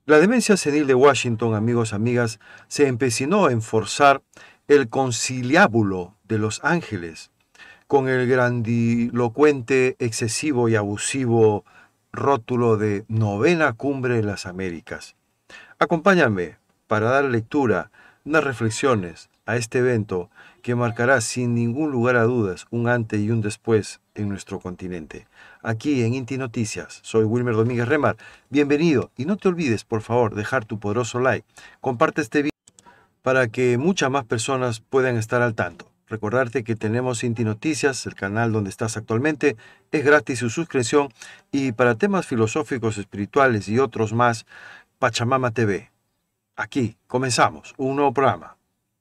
La demencia senil de Washington, amigos, amigas, se empecinó en forzar el conciliábulo de Los Ángeles con el grandilocuente, excesivo y abusivo rótulo de Novena Cumbre de las Américas. Acompáñame para dar lectura, unas reflexiones a este evento que marcará sin ningún lugar a dudas un antes y un después en nuestro continente. Aquí en Inti Noticias, soy Wilmer Domínguez Remar. Bienvenido y no te olvides, por favor, dejar tu poderoso like. Comparte este video para que muchas más personas puedan estar al tanto. Recordarte que tenemos Inti Noticias, el canal donde estás actualmente, es gratis su suscripción y para temas filosóficos, espirituales y otros más, Pachamama TV. Aquí comenzamos un nuevo programa.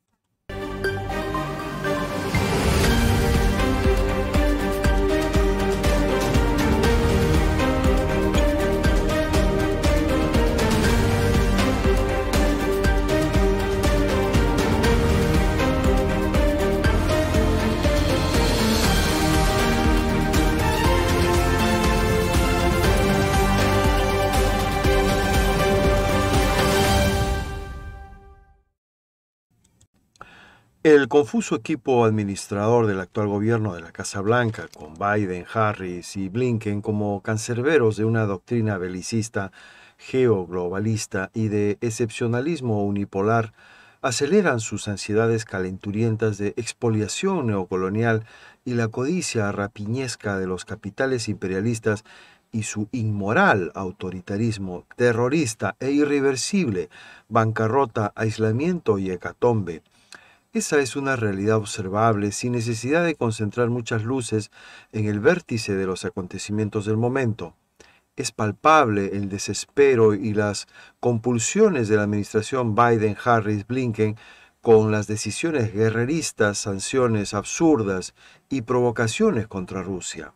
El confuso equipo administrador del actual gobierno de la Casa Blanca, con Biden, Harris y Blinken como cancerberos de una doctrina belicista, geoglobalista y de excepcionalismo unipolar, aceleran sus ansiedades calenturientas de expoliación neocolonial y la codicia rapiñesca de los capitales imperialistas y su inmoral autoritarismo terrorista e irreversible bancarrota, aislamiento y hecatombe. Esa es una realidad observable sin necesidad de concentrar muchas luces en el vértice de los acontecimientos del momento. Es palpable el desespero y las compulsiones de la administración Biden-Harris-Blinken con las decisiones guerreristas, sanciones absurdas y provocaciones contra Rusia.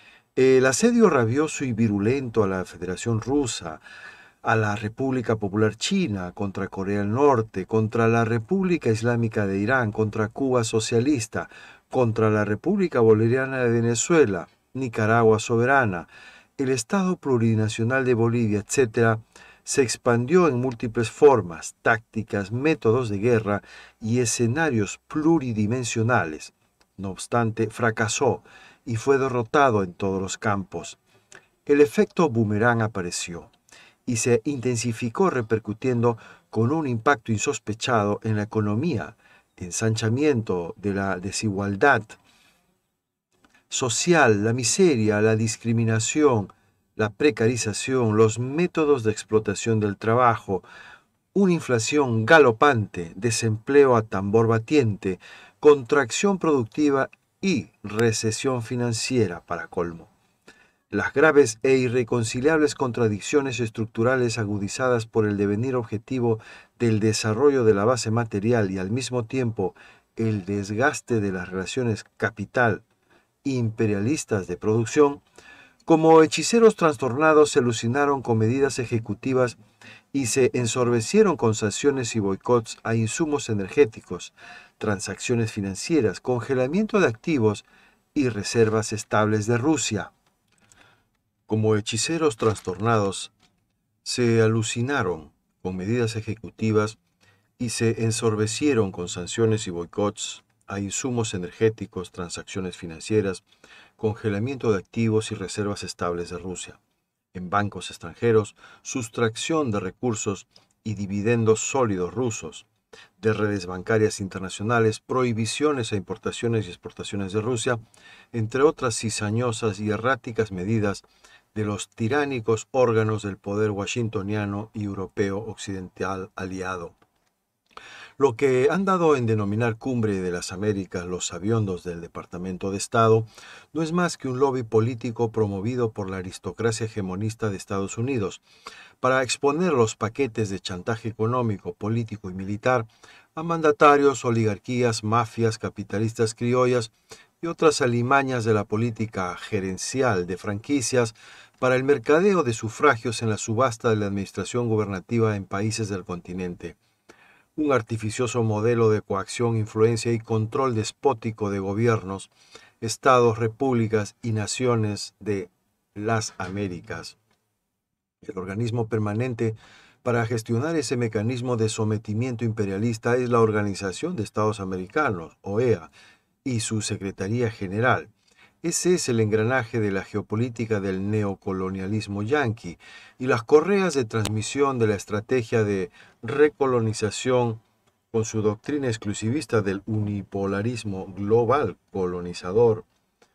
El asedio rabioso y virulento a la Federación Rusa, a la República Popular China, contra Corea del Norte, contra la República Islámica de Irán, contra Cuba socialista, contra la República Bolivariana de Venezuela, Nicaragua soberana, el Estado plurinacional de Bolivia, etc., se expandió en múltiples formas, tácticas, métodos de guerra y escenarios pluridimensionales. No obstante, fracasó y fue derrotado en todos los campos. El efecto boomerang apareció y se intensificó repercutiendo con un impacto insospechado en la economía, ensanchamiento de la desigualdad social, la miseria, la discriminación, la precarización, los métodos de explotación del trabajo, una inflación galopante, desempleo a tambor batiente, contracción productiva y recesión financiera para colmo. Las graves e irreconciliables contradicciones estructurales agudizadas por el devenir objetivo del desarrollo de la base material y al mismo tiempo el desgaste de las relaciones capital imperialistas de producción, como hechiceros trastornados se alucinaron con medidas ejecutivas y se ensorbecieron con sanciones y boicots a insumos energéticos, transacciones financieras, congelamiento de activos y reservas estables de Rusia. Como hechiceros trastornados, se alucinaron con medidas ejecutivas y se ensorbecieron con sanciones y boicots a insumos energéticos, transacciones financieras, congelamiento de activos y reservas estables de Rusia, en bancos extranjeros, sustracción de recursos y dividendos sólidos rusos, de redes bancarias internacionales, prohibiciones a importaciones y exportaciones de Rusia, entre otras cizañosas y erráticas medidas de los tiránicos órganos del poder washingtoniano y europeo occidental aliado. Lo que han dado en denominar Cumbre de las Américas los sabiondos del Departamento de Estado no es más que un lobby político promovido por la aristocracia hegemonista de Estados Unidos para exponer los paquetes de chantaje económico, político y militar a mandatarios, oligarquías, mafias, capitalistas criollas y otras alimañas de la política gerencial de franquicias para el mercadeo de sufragios en la subasta de la administración gubernativa en países del continente. Un artificioso modelo de coacción, influencia y control despótico de gobiernos, estados, repúblicas y naciones de las Américas. El organismo permanente para gestionar ese mecanismo de sometimiento imperialista es la Organización de Estados Americanos, OEA, y su Secretaría General. Ese es el engranaje de la geopolítica del neocolonialismo yanqui y las correas de transmisión de la estrategia de recolonización con su doctrina exclusivista del unipolarismo global colonizador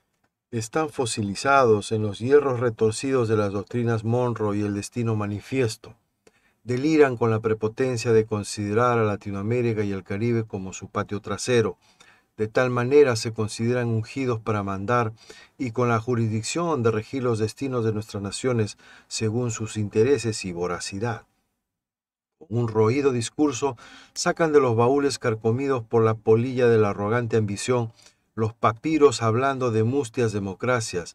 están fosilizados en los hierros retorcidos de las doctrinas Monroe y el destino manifiesto. Deliran con la prepotencia de considerar a Latinoamérica y el Caribe como su patio trasero. De tal manera se consideran ungidos para mandar y con la jurisdicción de regir los destinos de nuestras naciones según sus intereses y voracidad. Con un roído discurso sacan de los baúles carcomidos por la polilla de la arrogante ambición los papiros hablando de mustias democracias,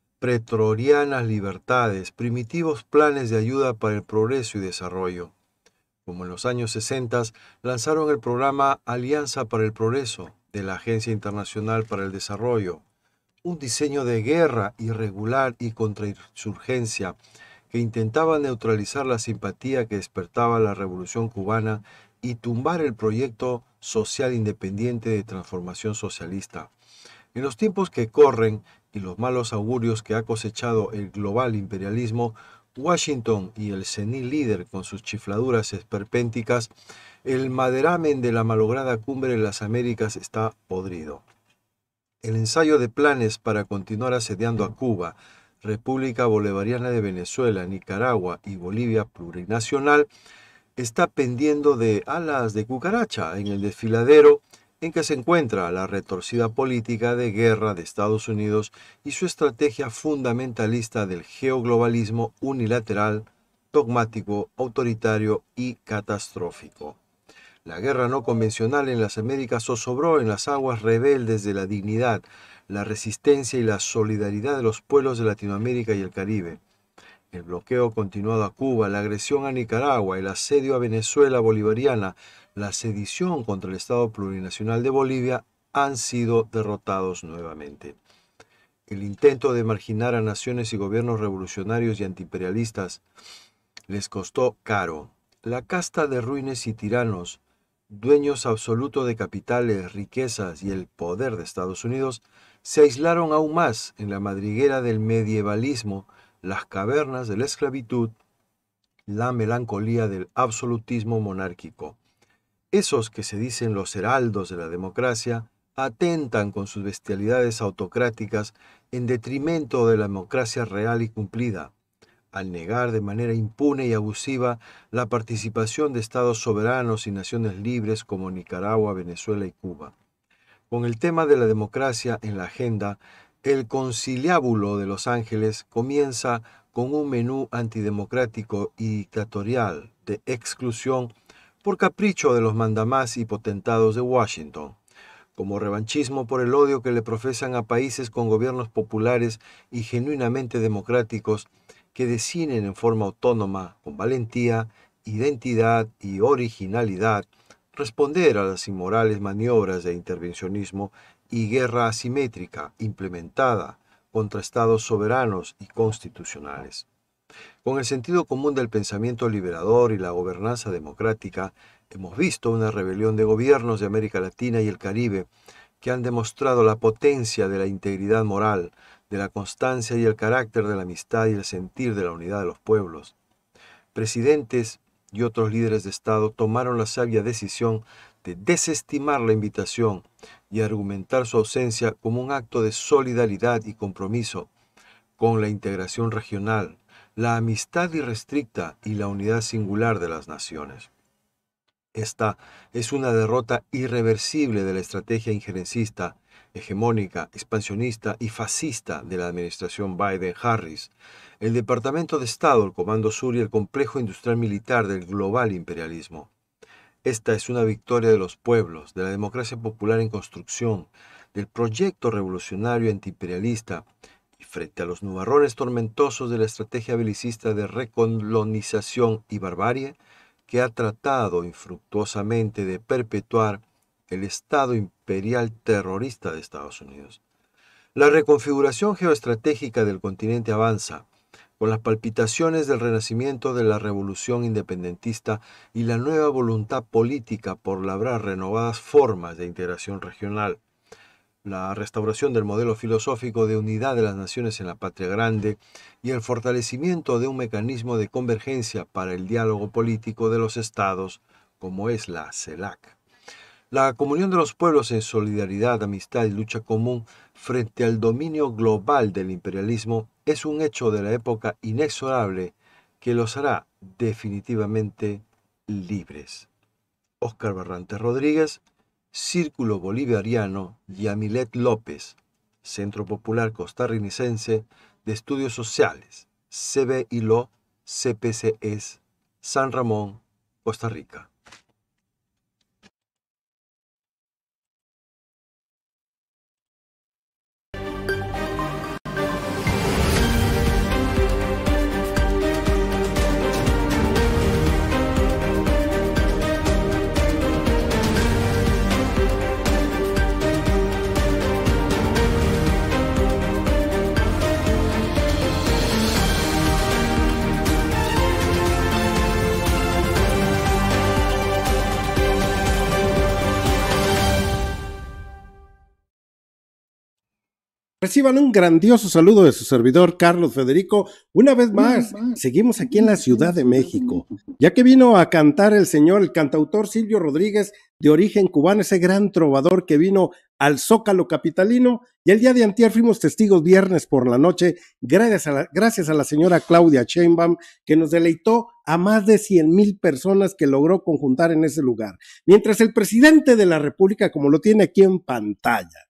pretorianas libertades, primitivos planes de ayuda para el progreso y desarrollo. Como en los años 60, lanzaron el programa Alianza para el Progreso de la Agencia Internacional para el Desarrollo, un diseño de guerra irregular y contrainsurgencia que intentaba neutralizar la simpatía que despertaba la Revolución cubana y tumbar el proyecto social independiente de transformación socialista. En los tiempos que corren y los malos augurios que ha cosechado el global imperialismo, Washington y el senil líder con sus chifladuras esperpénticas, el maderamen de la malograda cumbre de las Américas está podrido. El ensayo de planes para continuar asediando a Cuba, República Bolivariana de Venezuela, Nicaragua y Bolivia plurinacional está pendiendo de alas de cucaracha en el desfiladero en que se encuentra la retorcida política de guerra de Estados Unidos y su estrategia fundamentalista del geoglobalismo unilateral, dogmático, autoritario y catastrófico. La guerra no convencional en las Américas zozobró en las aguas rebeldes de la dignidad, la resistencia y la solidaridad de los pueblos de Latinoamérica y el Caribe. El bloqueo continuado a Cuba, la agresión a Nicaragua, el asedio a Venezuela bolivariana, la sedición contra el Estado plurinacional de Bolivia han sido derrotados nuevamente. El intento de marginar a naciones y gobiernos revolucionarios y antiimperialistas les costó caro. La casta de ruines y tiranos, dueños absolutos de capitales, riquezas y el poder de Estados Unidos, se aislaron aún más en la madriguera del medievalismo, las cavernas de la esclavitud, la melancolía del absolutismo monárquico. Esos que se dicen los heraldos de la democracia atentan con sus bestialidades autocráticas en detrimento de la democracia real y cumplida, al negar de manera impune y abusiva la participación de estados soberanos y naciones libres como Nicaragua, Venezuela y Cuba. Con el tema de la democracia en la agenda, el conciliábulo de Los Ángeles comienza con un menú antidemocrático y dictatorial de exclusión por capricho de los mandamás y potentados de Washington, como revanchismo por el odio que le profesan a países con gobiernos populares y genuinamente democráticos que deciden en forma autónoma, con valentía, identidad y originalidad, responder a las inmorales maniobras de intervencionismo y guerra asimétrica implementada contra estados soberanos y constitucionales. Con el sentido común del pensamiento liberador y la gobernanza democrática, hemos visto una rebelión de gobiernos de América Latina y el Caribe que han demostrado la potencia de la integridad moral, de la constancia y el carácter de la amistad y el sentir de la unidad de los pueblos. Presidentes y otros líderes de Estado tomaron la sabia decisión de desestimar la invitación y argumentar su ausencia como un acto de solidaridad y compromiso con la integración regional, la amistad irrestricta y la unidad singular de las naciones. Esta es una derrota irreversible de la estrategia injerencista, hegemónica, expansionista y fascista de la administración Biden-Harris, el Departamento de Estado, el Comando Sur y el complejo industrial militar del global imperialismo. Esta es una victoria de los pueblos, de la democracia popular en construcción, del proyecto revolucionario antiimperialista, y frente a los nubarrones tormentosos de la estrategia belicista de recolonización y barbarie, que ha tratado infructuosamente de perpetuar el Estado imperial terrorista de Estados Unidos. La reconfiguración geoestratégica del continente avanza. con las palpitaciones del renacimiento de la revolución independentista y la nueva voluntad política por labrar renovadas formas de integración regional. La restauración del modelo filosófico de unidad de las naciones en la patria grande y el fortalecimiento de un mecanismo de convergencia para el diálogo político de los estados, como es la CELAC. La comunión de los pueblos en solidaridad, amistad y lucha común frente al dominio global del imperialismo es un hecho de la época inexorable que los hará definitivamente libres. Óscar Barrantes Rodríguez, Círculo Bolivariano Yamilet López, Centro Popular Costarricense de Estudios Sociales, CBILO, CPCS, San Ramón, Costa Rica. Reciban un grandioso saludo de su servidor Carlos Federico. Una vez más, seguimos aquí en la Ciudad de México, ya que vino a cantar el cantautor Silvio Rodríguez, de origen cubano, ese gran trovador que vino al Zócalo capitalino, y el día de antier fuimos testigos viernes por la noche, gracias a la señora Claudia Sheinbaum, que nos deleitó a más de 100,000 personas que logró conjuntar en ese lugar, mientras el presidente de la República, como lo tiene aquí en pantalla,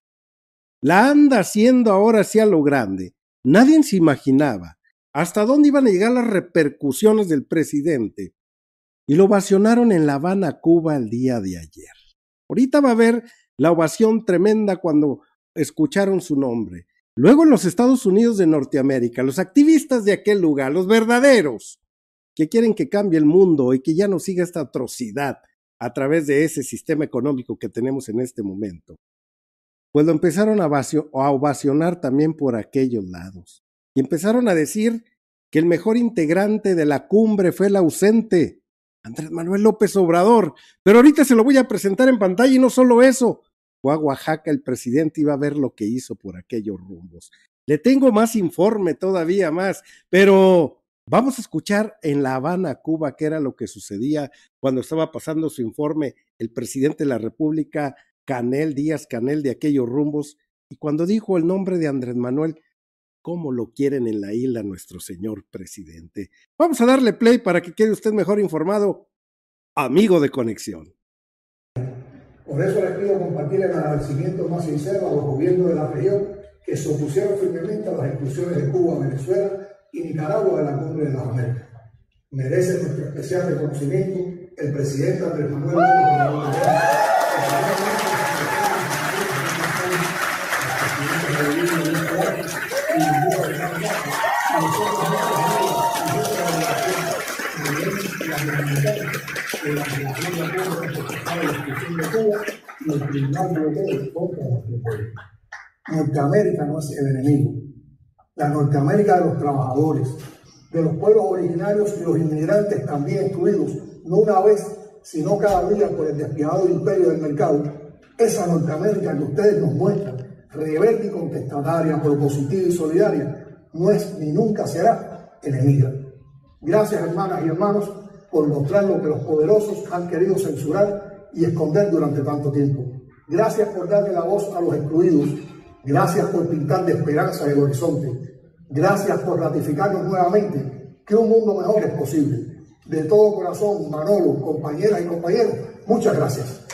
la anda haciendo ahora sí a lo grande. Nadie se imaginaba hasta dónde iban a llegar las repercusiones del presidente. Y lo ovacionaron en La Habana, Cuba, el día de ayer. Ahorita va a haber la ovación tremenda cuando escucharon su nombre. Luego en los Estados Unidos de Norteamérica, los activistas de aquel lugar, los verdaderos, que quieren que cambie el mundo y que ya no siga esta atrocidad a través de ese sistema económico que tenemos en este momento, pues lo empezaron a ovacionar también por aquellos lados. Y empezaron a decir que el mejor integrante de la cumbre fue el ausente, Andrés Manuel López Obrador. Pero ahorita se lo voy a presentar en pantalla y no solo eso. Fue a Oaxaca el presidente, iba a ver lo que hizo por aquellos rumbos. Le tengo más informe, todavía más, pero vamos a escuchar en La Habana, Cuba, qué era lo que sucedía cuando estaba pasando su informe el presidente de la República, Díaz Canel, de aquellos rumbos, y cuando dijo el nombre de Andrés Manuel, cómo lo quieren en la isla nuestro señor presidente. Vamos a darle play para que quede usted mejor informado, amigo de Conexión. Por eso les pido compartir el agradecimiento más sincero a los gobiernos de la región que se opusieron firmemente a las exclusiones de Cuba, Venezuela y Nicaragua de la Cumbre de las Américas. Merece nuestro especial reconocimiento el presidente Andrés Manuel López Obrador, Norteamérica no es el enemigo. La Norteamérica de los trabajadores, de los pueblos originarios y los inmigrantes también excluidos, no una vez, sino cada día por el despiadado imperio del mercado. Esa Norteamérica que ustedes nos muestran, rebelde y contestataria, propositiva y solidaria, no es ni nunca será enemiga. Gracias, hermanas y hermanos, por mostrar lo que los poderosos han querido censurar y esconder durante tanto tiempo. Gracias por darle la voz a los excluidos. Gracias por pintar de esperanza el horizonte. Gracias por ratificarnos nuevamente que un mundo mejor es posible. De todo corazón, Manolo, compañeras y compañeros, muchas gracias.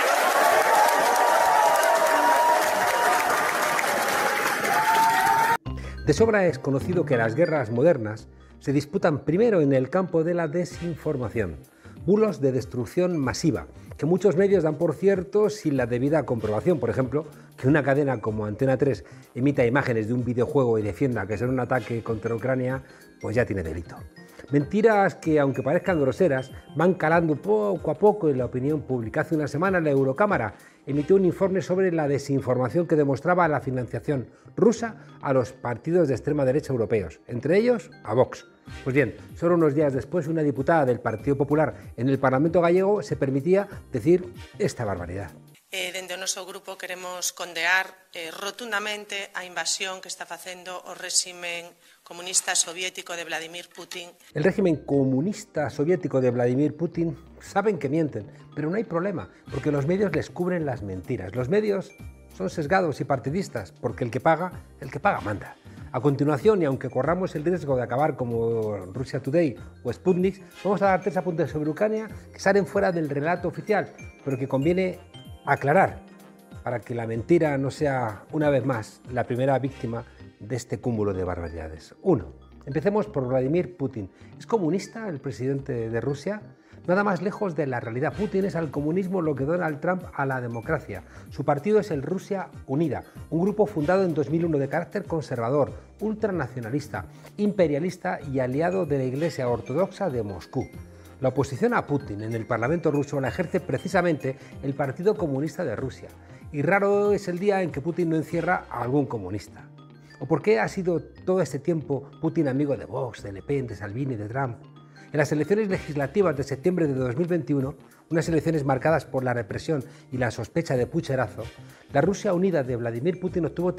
De sobra es conocido que las guerras modernas se disputan primero en el campo de la desinformación, bulos de destrucción masiva, que muchos medios dan por cierto sin la debida comprobación. Por ejemplo, que una cadena como Antena 3 emita imágenes de un videojuego y defienda que será un ataque contra Ucrania, pues ya tiene delito. Mentiras que, aunque parezcan groseras, van calando poco a poco en la opinión pública. Hace una semana la Eurocámara emitió un informe sobre la desinformación que demostraba la financiación rusa a los partidos de extrema derecha europeos, entre ellos a Vox. Pues bien, solo unos días después, una diputada del Partido Popular en el Parlamento gallego se permitía decir esta barbaridad. Dende o noso grupo queremos condear rotundamente a invasión que está facendo o réximen comunista soviético de Vladimir Putin. El régimen comunista soviético de Vladimir Putin saben que mienten, pero no hay problema, porque los medios les cubren las mentiras. Los medios son sesgados y partidistas, porque el que paga manda. A continuación, y aunque corramos el riesgo de acabar como Russia Today o Sputnik, vamos a dar 3 apuntes sobre Ucrania que salen fuera del relato oficial, pero que conviene aclarar para que la mentira no sea, una vez más, la primera víctima de este cúmulo de barbaridades. 1. Empecemos por Vladimir Putin. ¿Es comunista el presidente de Rusia? Nada más lejos de la realidad. Putin es al comunismo lo que Donald Trump a la democracia. Su partido es el Rusia Unida, un grupo fundado en 2001 de carácter conservador, ultranacionalista, imperialista y aliado de la Iglesia Ortodoxa de Moscú. La oposición a Putin en el Parlamento ruso la ejerce precisamente el Partido Comunista de Rusia. Y raro es el día en que Putin no encierra a algún comunista. ¿O por qué ha sido todo este tiempo Putin amigo de Vox, de Le Pen, de Salvini, de Trump? En las elecciones legislativas de septiembre de 2021, unas elecciones marcadas por la represión y la sospecha de pucherazo, la Rusia Unida de Vladimir Putin obtuvo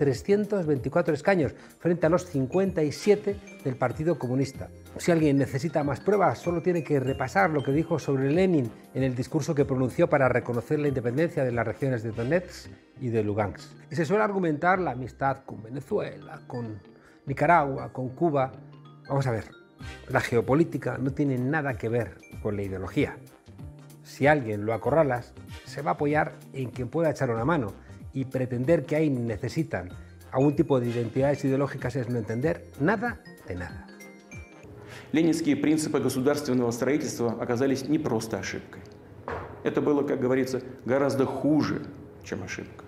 324 escaños frente a los 57 del Partido Comunista. Si alguien necesita más pruebas, solo tiene que repasar lo que dijo sobre Lenin en el discurso que pronunció para reconocer la independencia de las regiones de Donetsk y de Lugansk. Y se suele argumentar la amistad con Venezuela, con Nicaragua, con Cuba. Vamos a ver. La geopolítica no tiene nada que ver con la ideología. Si alguien lo acorralas, se va a apoyar en quien pueda echar una mano, y pretender que ahí necesitan algún tipo de identidades ideológicas es no entender nada de nada. Ленинские принципы государственного строительства оказались не просто ошибкой. Это было, как говорится, гораздо хуже, чем ошибка.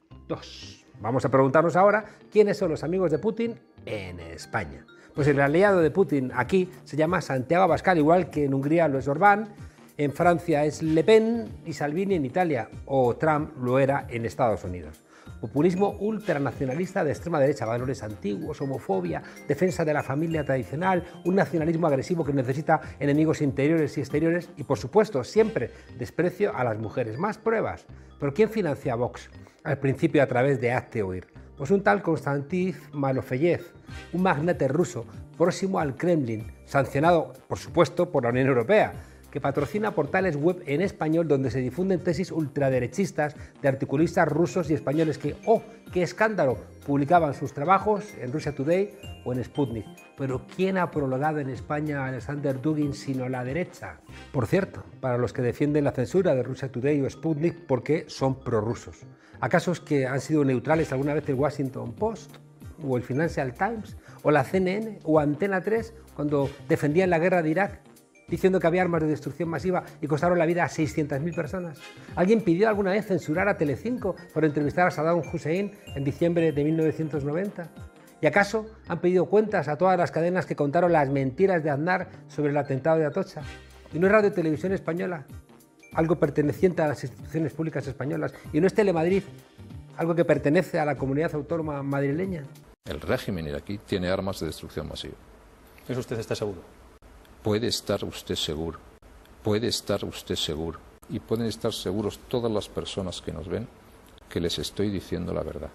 2. Vamos a preguntarnos ahora quiénes son los amigos de Putin en España. Pues el aliado de Putin aquí se llama Santiago Abascal, igual que en Hungría lo es Orbán, en Francia es Le Pen y Salvini en Italia, o Trump lo era en Estados Unidos. Populismo ultranacionalista de extrema derecha, valores antiguos, homofobia, defensa de la familia tradicional, un nacionalismo agresivo que necesita enemigos interiores y exteriores y, por supuesto, siempre desprecio a las mujeres. Más pruebas. ¿Pero quién financia a Vox? Al principio a través de Hazte Oír. Pues un tal Konstantin Malofeyev, un magnate ruso próximo al Kremlin, sancionado, por supuesto, por la Unión Europea, que patrocina portales web en español donde se difunden tesis ultraderechistas de articulistas rusos y españoles que, ¡oh, qué escándalo!, publicaban sus trabajos en Russia Today o en Sputnik. Pero ¿quién ha prologado en España a Alexander Dugin sino la derecha? Por cierto, para los que defienden la censura de Russia Today o Sputnik porque son prorrusos. ¿Acaso es que han sido neutrales alguna vez el Washington Post o el Financial Times o la CNN o Antena 3 cuando defendían la guerra de Irak, diciendo que había armas de destrucción masiva y costaron la vida a 600.000 personas? ¿Alguien pidió alguna vez censurar a Telecinco por entrevistar a Saddam Hussein en diciembre de 1990? ¿Y acaso han pedido cuentas a todas las cadenas que contaron las mentiras de Aznar sobre el atentado de Atocha? ¿Y no es Radio Televisión Española algo perteneciente a las instituciones públicas españolas? ¿Y no es Telemadrid algo que pertenece a la comunidad autónoma madrileña? El régimen iraquí tiene armas de destrucción masiva. ¿Eso usted está seguro? Puede estar usted seguro, puede estar usted seguro, y pueden estar seguros todas las personas que nos ven que les estoy diciendo la verdad.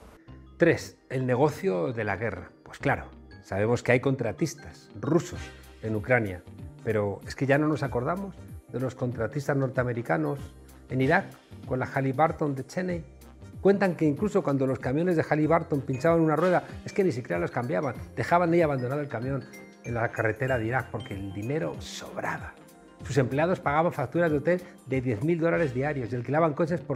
3. El negocio de la guerra. Pues claro, sabemos que hay contratistas rusos en Ucrania, pero es que ya no nos acordamos de los contratistas norteamericanos en Irak con la Halliburton de Cheney. Cuentan que incluso cuando los camiones de Halliburton pinchaban una rueda, es que ni siquiera los cambiaban, dejaban ahí abandonado el camión en la carretera de Irak porque el dinero sobraba. Sus empleados pagaban facturas de hotel de $10.000 diarios y alquilaban coches por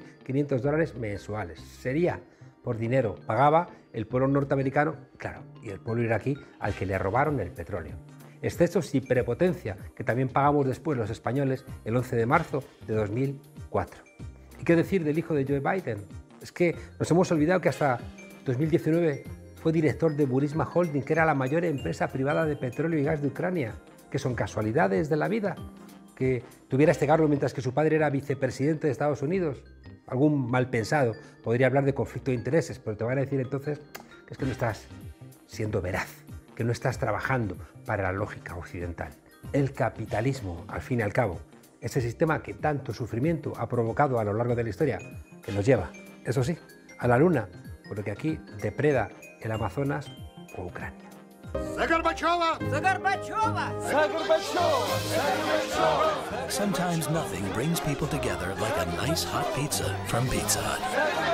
$7.500 mensuales. Sería por dinero. Pagaba el pueblo norteamericano, claro, y el pueblo iraquí al que le robaron el petróleo. Excesos y prepotencia que también pagamos después los españoles el 11 de marzo de 2004. ¿Y qué decir del hijo de Joe Biden? Es que nos hemos olvidado que hasta 2019 fue director de Burisma Holding, que era la mayor empresa privada de petróleo y gas de Ucrania. ¿Que son casualidades de la vida? ¿Que tuviera este cargo mientras que su padre era vicepresidente de Estados Unidos? Algún mal pensado podría hablar de conflicto de intereses, pero te van a decir entonces que es que no estás siendo veraz, que no estás trabajando para la lógica occidental. El capitalismo, al fin y al cabo, ese sistema que tanto sufrimiento ha provocado a lo largo de la historia, que nos lleva, eso sí, a la luna, porque aquí depreda el Amazonas o Ucrania. Sometimes nothing brings people together like a nice hot pizza from Pizza Hut.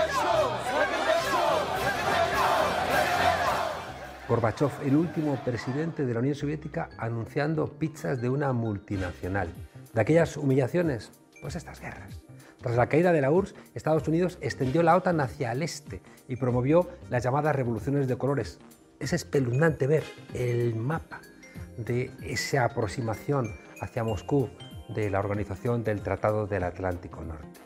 Gorbachev, el último presidente de la Unión Soviética, anunciando pizzas de una multinacional. De aquellas humillaciones, pues estas guerras. Tras la caída de la URSS, Estados Unidos extendió la OTAN hacia el este y promovió las llamadas revoluciones de colores. Es espeluznante ver el mapa de esa aproximación hacia Moscú de la Organización del Tratado del Atlántico Norte.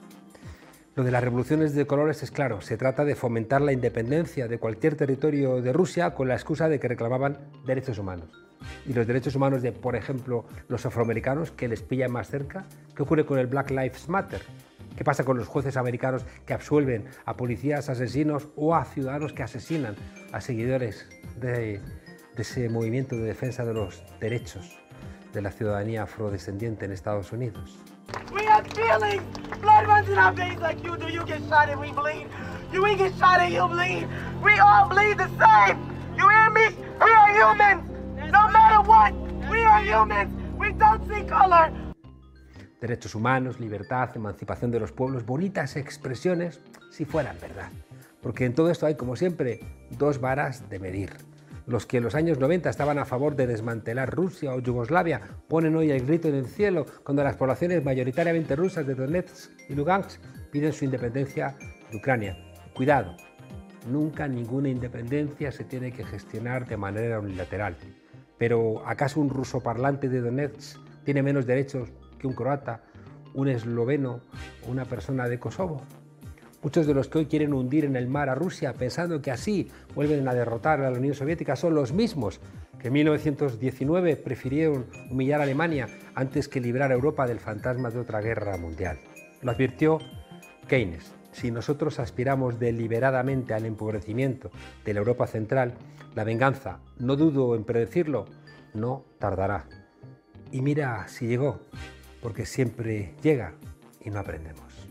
Lo de las revoluciones de colores es claro, se trata de fomentar la independencia de cualquier territorio de Rusia con la excusa de que reclamaban derechos humanos. Y los derechos humanos de, por ejemplo, los afroamericanos, que les pillan más cerca. ¿Qué ocurre con el Black Lives Matter? ¿Qué pasa con los jueces americanos que absuelven a policías asesinos o a ciudadanos que asesinan a seguidores de ese movimiento de defensa de los derechos de la ciudadanía afrodescendiente en Estados Unidos? We have feelings. Blood runs in our veins like you do. You get shot and we bleed. We get shot and you bleed. We all bleed the same. You hear me? We are humans. No matter what, we are humans. We don't see color. Derechos humanos, libertad, emancipación de los pueblos, bonitas expresiones si fueran verdad. Porque en todo esto hay, como siempre, dos varas de medir. Los que en los años 90 estaban a favor de desmantelar Rusia o Yugoslavia ponen hoy el grito en el cielo cuando las poblaciones mayoritariamente rusas de Donetsk y Lugansk piden su independencia de Ucrania. Cuidado, nunca ninguna independencia se tiene que gestionar de manera unilateral. Pero ¿acaso un ruso parlante de Donetsk tiene menos derechos que un croata, un esloveno o una persona de Kosovo? Muchos de los que hoy quieren hundir en el mar a Rusia pensando que así vuelven a derrotar a la Unión Soviética son los mismos que en 1919 prefirieron humillar a Alemania antes que librar a Europa del fantasma de otra guerra mundial. Lo advirtió Keynes. Si nosotros aspiramos deliberadamente al empobrecimiento de la Europa central, la venganza, no dudo en predecirlo, no tardará. Y mira si llegó, porque siempre llega y no aprendemos.